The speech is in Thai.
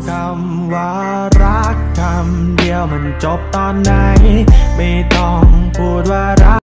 คำว่ารักคำเดียวมันจบตอนไหนไม่ต้องพูดว่ารัก